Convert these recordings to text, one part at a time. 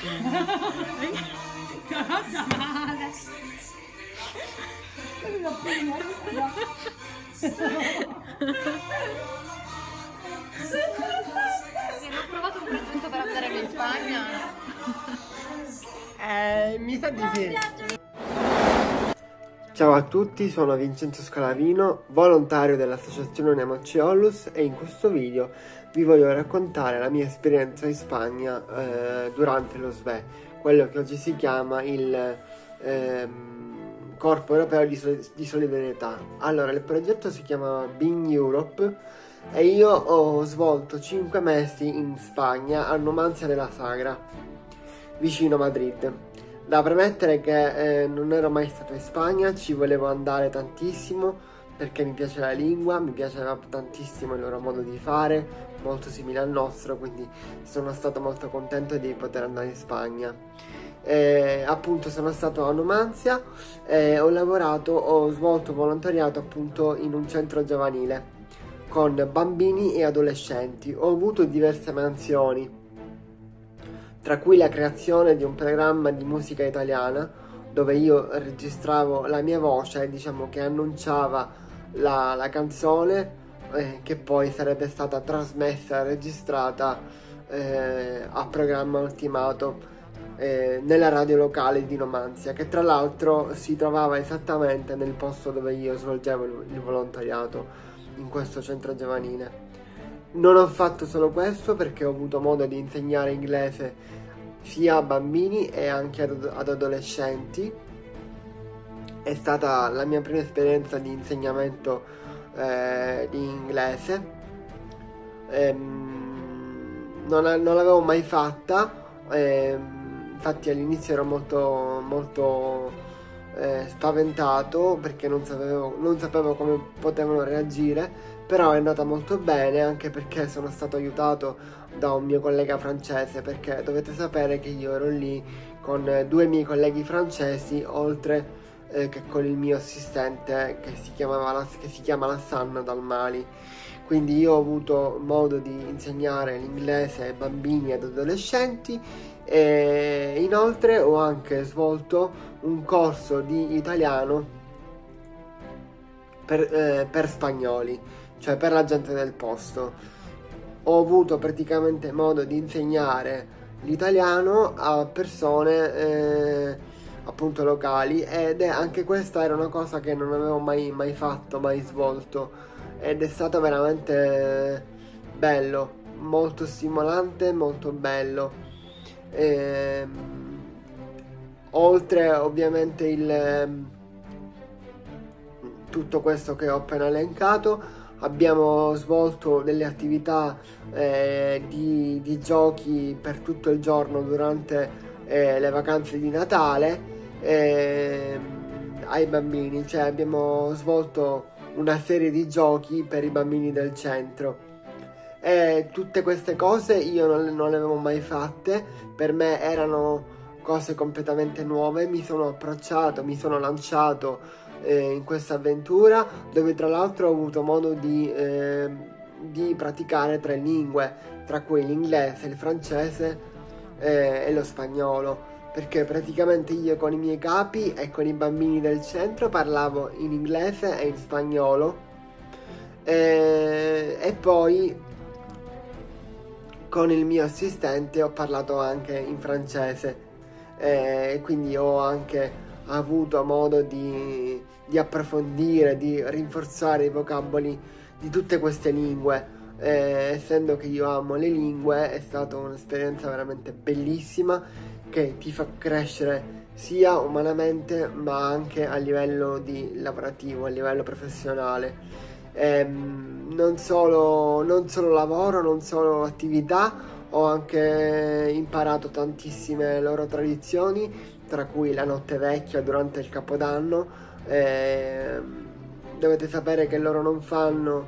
Cosa male? Ho provato un progetto per andare in Spagna. Mi sa di sì. Ciao a tutti, sono Vincenzo Scalavino, volontario dell'associazione Uniamoci Onlus, e in questo video vi voglio raccontare la mia esperienza in Spagna durante lo SVE, quello che oggi si chiama il Corpo Europeo di Solidarietà. Allora, il progetto si chiama Being Europe e io ho svolto 5 mesi in Spagna a Numancia de la Sagra, vicino Madrid. Da premettere che non ero mai stato in Spagna, ci volevo andare tantissimo perché mi piace la lingua, mi piaceva tantissimo il loro modo di fare, molto simile al nostro, quindi sono stato molto contento di poter andare in Spagna. Appunto sono stato a Numancia e ho svolto volontariato appunto in un centro giovanile con bambini e adolescenti. Ho avuto diverse mansioni, tra cui la creazione di un programma di musica italiana dove io registravo la mia voce, diciamo che annunciava la canzone che poi sarebbe stata trasmessa e registrata a programma ultimato nella radio locale di Numancia, che tra l'altro si trovava esattamente nel posto dove io svolgevo il volontariato, in questo centro giovanile. Non ho fatto solo questo, perché ho avuto modo di insegnare inglese sia a bambini e anche ad adolescenti. È stata la mia prima esperienza di insegnamento di inglese. Non l'avevo mai fatta, infatti all'inizio ero molto spaventato perché non sapevo come potevano reagire, però è andata molto bene, anche perché sono stato aiutato da un mio collega francese, perché dovete sapere che io ero lì con 2 miei colleghi francesi, oltre che con il mio assistente che si chiama Lassan dal Mali. Quindi io ho avuto modo di insegnare l'inglese ai bambini ed adolescenti, e inoltre ho anche svolto un corso di italiano per spagnoli, cioè per la gente del posto. Ho avuto praticamente modo di insegnare l'italiano a persone appunto locali, ed anche questa era una cosa che non avevo mai fatto, mai svolto, ed è stato veramente bello, molto stimolante, molto bello. Oltre ovviamente tutto questo che ho appena elencato, abbiamo svolto delle attività di giochi per tutto il giorno durante le vacanze di Natale ai bambini, cioè abbiamo svolto una serie di giochi per i bambini del centro. E tutte queste cose io non le avevo mai fatte, per me erano cose completamente nuove. Mi sono approcciato, mi sono lanciato in questa avventura, dove tra l'altro ho avuto modo di praticare 3 lingue, tra cui l'inglese, il francese e lo spagnolo, perché praticamente io con i miei capi e con i bambini del centro parlavo in inglese e in spagnolo, e poi con il mio assistente ho parlato anche in francese, quindi ho anche avuto modo di approfondire, di rinforzare i vocaboli di tutte queste lingue. Essendo che io amo le lingue, è stata un'esperienza veramente bellissima, che ti fa crescere sia umanamente ma anche a livello lavorativo, a livello professionale. Non solo lavoro, non solo attività, ho anche imparato tantissime loro tradizioni, tra cui la notte vecchia durante il Capodanno. Dovete sapere che loro non fanno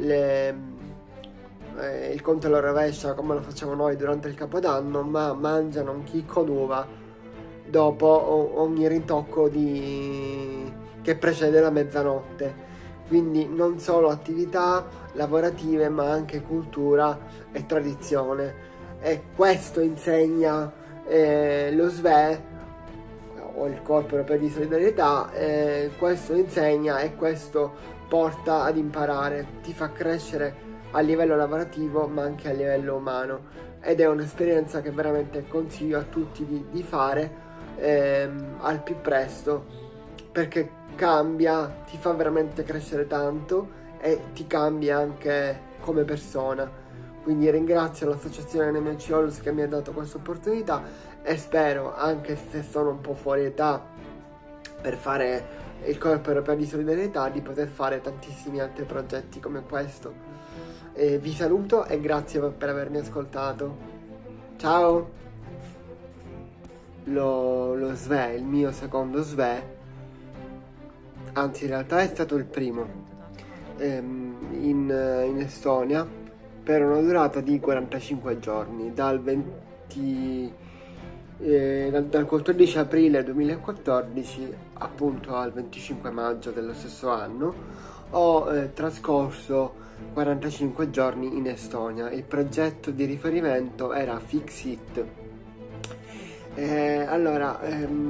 il conto alla rovescia come lo facciamo noi durante il Capodanno, ma mangiano un chicco d'uva dopo ogni rintocco che precede la mezzanotte. Quindi non solo attività lavorative, ma anche cultura e tradizione, e questo insegna lo SVE o il Corpo Europeo di Solidarietà, questo insegna e questo porta ad imparare, ti fa crescere a livello lavorativo ma anche a livello umano, ed è un'esperienza che veramente consiglio a tutti di fare al più presto, perché cambia, ti fa veramente crescere tanto e ti cambia anche come persona. Quindi ringrazio l'associazione Nemici Holus che mi ha dato questa opportunità e spero, anche se sono un po' fuori età per fare il Corpo Europeo di Solidarietà, di poter fare tantissimi altri progetti come questo. Vi saluto e grazie per avermi ascoltato. Ciao! Lo SVE, il mio secondo SVE, anzi in realtà è stato il primo, in Estonia, per una durata di 45 giorni, dal 14 aprile 2014 appunto al 25 maggio dello stesso anno. Ho trascorso 45 giorni in Estonia. Il progetto di riferimento era Fixit. Allora,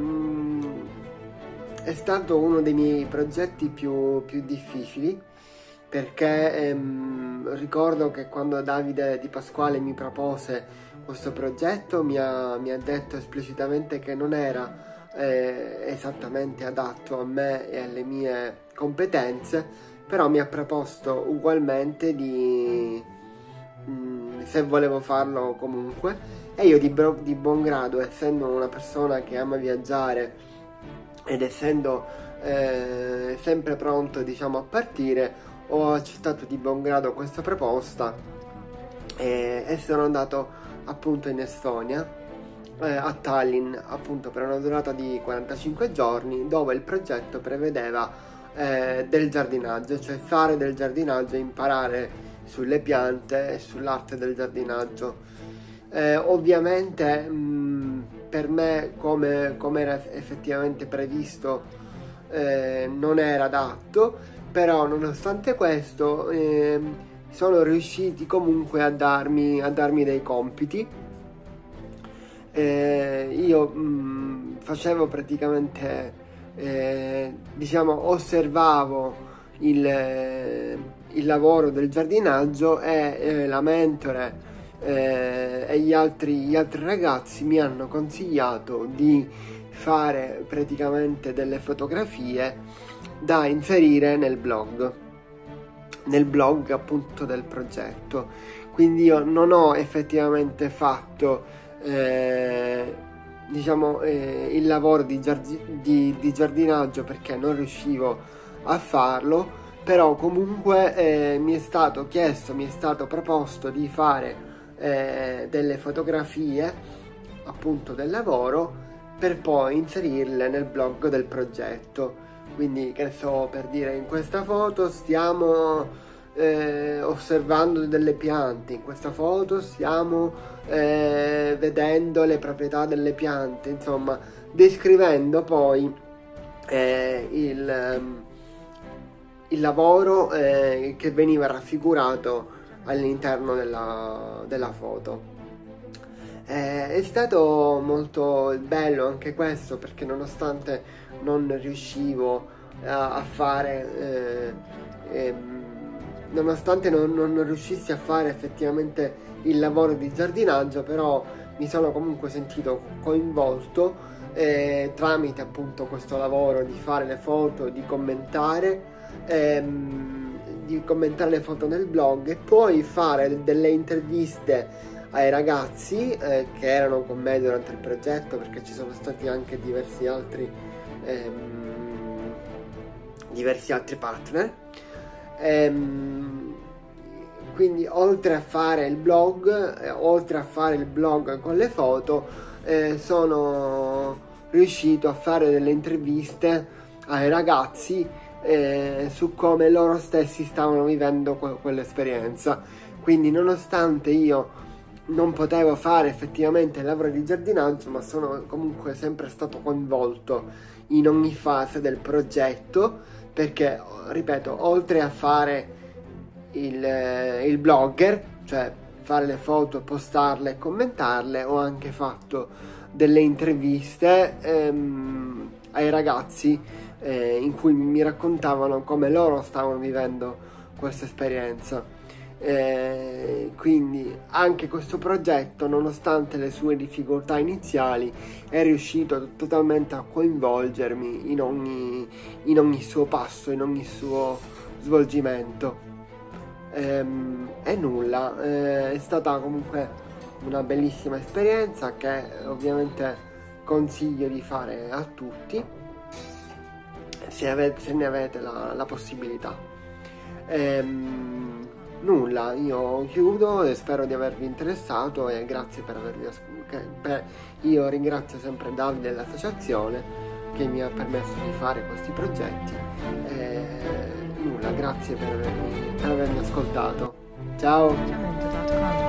è stato uno dei miei progetti più difficili, perché ricordo che quando Davide Di Pasquale mi propose questo progetto mi ha detto esplicitamente che non era esattamente adatto a me e alle mie competenze, però mi ha proposto ugualmente se volevo farlo comunque, e io di buon grado, essendo una persona che ama viaggiare ed essendo sempre pronto, diciamo, a partire, ho accettato di buon grado questa proposta e sono andato appunto in Estonia, a Tallinn, appunto per una durata di 45 giorni, dove il progetto prevedeva del giardinaggio, cioè fare del giardinaggio e imparare sulle piante e sull'arte del giardinaggio. Ovviamente per me, come era effettivamente previsto, non era adatto, però nonostante questo sono riusciti comunque a darmi dei compiti. Io facevo praticamente, diciamo, osservavo il lavoro del giardinaggio e la mentore e gli altri ragazzi mi hanno consigliato di fare praticamente delle fotografie da inserire nel blog appunto del progetto. Quindi io non ho effettivamente fatto diciamo il lavoro di giardinaggio, perché non riuscivo a farlo, però comunque mi è stato chiesto, mi è stato proposto di fare delle fotografie appunto del lavoro per poi inserirle nel blog del progetto. Quindi, che so, per dire, in questa foto stiamo osservando delle piante, in questa foto stiamo vedendo le proprietà delle piante, insomma descrivendo poi il lavoro che veniva raffigurato all'interno della foto. È stato molto bello anche questo, perché nonostante non riuscivo a fare nonostante non riuscissi a fare effettivamente il lavoro di giardinaggio, però mi sono comunque sentito coinvolto tramite appunto questo lavoro di fare le foto, di commentare le foto nel blog, e poi fare delle interviste ai ragazzi che erano con me durante il progetto, perché ci sono stati anche diversi altri partner. Quindi oltre a fare il blog con le foto, sono riuscito a fare delle interviste ai ragazzi su come loro stessi stavano vivendo quell'esperienza. Quindi nonostante io non potevo fare effettivamente il lavoro di giardinaggio, ma sono comunque sempre stato coinvolto in ogni fase del progetto, perché, ripeto, oltre a fare il blogger, cioè fare le foto, postarle e commentarle. Ho anche fatto delle interviste ai ragazzi in cui mi raccontavano come loro stavano vivendo questa esperienza. Quindi anche questo progetto, nonostante le sue difficoltà iniziali, è riuscito totalmente a coinvolgermi in ogni suo passo, in ogni suo svolgimento. E nulla, è stata comunque una bellissima esperienza che ovviamente consiglio di fare a tutti se ne avete la possibilità. Nulla, io chiudo e spero di avervi interessato e grazie per avervi ascoltato. Io ringrazio sempre Davide e l'associazione che mi ha permesso di fare questi progetti. Nulla, grazie per avermi ascoltato. Ciao!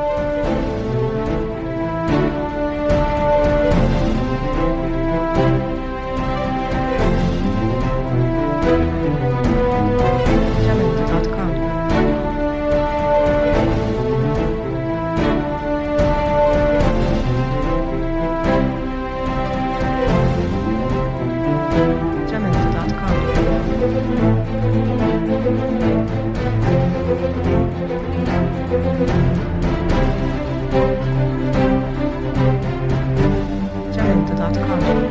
Jamendo.com